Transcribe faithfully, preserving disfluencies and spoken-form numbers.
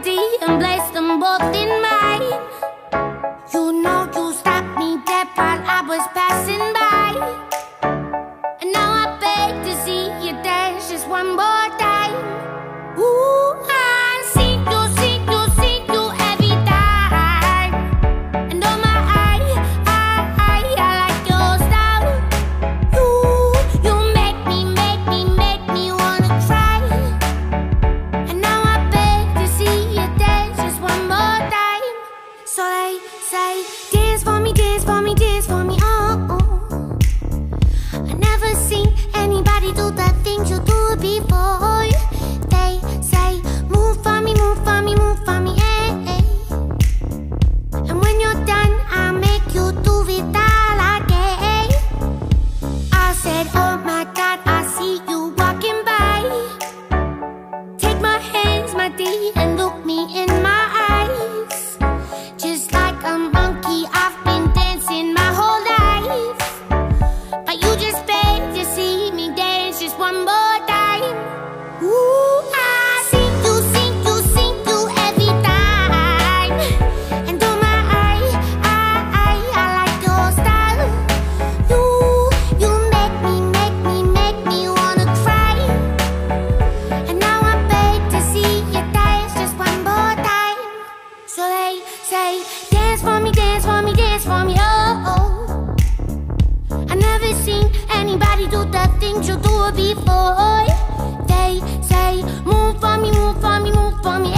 melody and place them both in mine. You know you stopped me dead while I was passing by, and now I beg to see you dance just one more time. Ooh, I see you, see you, see you every time. And oh my, I, I, I, I like your style. You, you make me, make me, make me wanna cry. And now I beg to see you dance just one more time. So they say, dance for me, dance for me, dance for me, oh, oh. I never seen anybody do the things you do before. They say, move for me, move for me, move for me, eh, eh. And when you're done, I'll make you do it all again. I said, oh my God, I see you walking by. Take my hands, my dear, and look me in my eyes. Just like a monkey, I've been dancing my whole life, but you just beg to see me dance just one more time. Ooh, I see you, see you, see you every time. And oh my, I, I, I, I like your style. You, you make me, make me, make me wanna cry. And now I beg to see you dance just one more time. So they say, dance for me, dance for me, dance for me, oh, oh. I never seen anybody do the things you do before. They say, move for me, move for me, move for me,